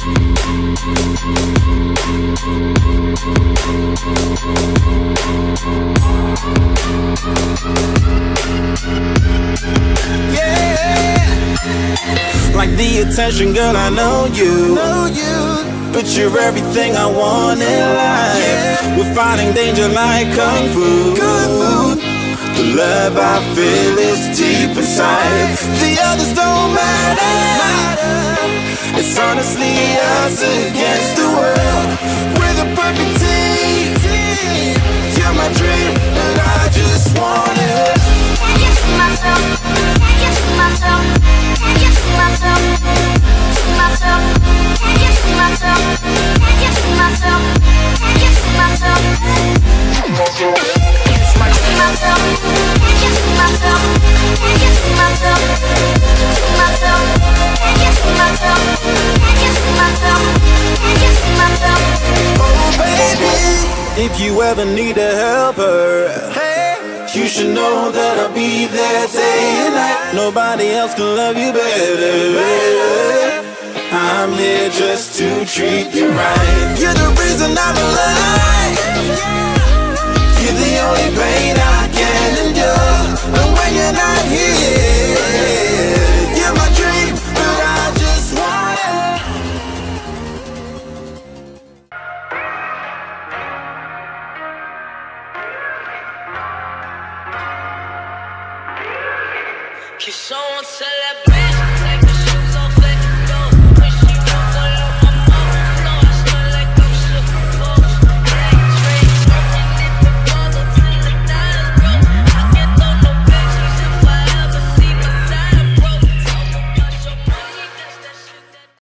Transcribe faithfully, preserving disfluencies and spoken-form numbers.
Like the attention, girl, I know you, know you. But you're everything I want in life, yeah. We're fighting danger like Kung Fu, Kung Fu. The love I feel is deep inside. The others don't matter. It's honestly us against the world. We're the perfect team. You're my dream, and I just want it. Can't get to myself, can't get to myself, can't get to myself, to myself, can't get to myself, can't get to myself, can't get to myself, to myself, can't get to myself, can't get to myself, to myself, can't get to myself, can't get to myself, can't get to myself. Oh baby, if you ever need a helper, hey, you should know that I'll be there day and night. Nobody else can love you better. I'm here just to treat you right. You're the reason I'm alive.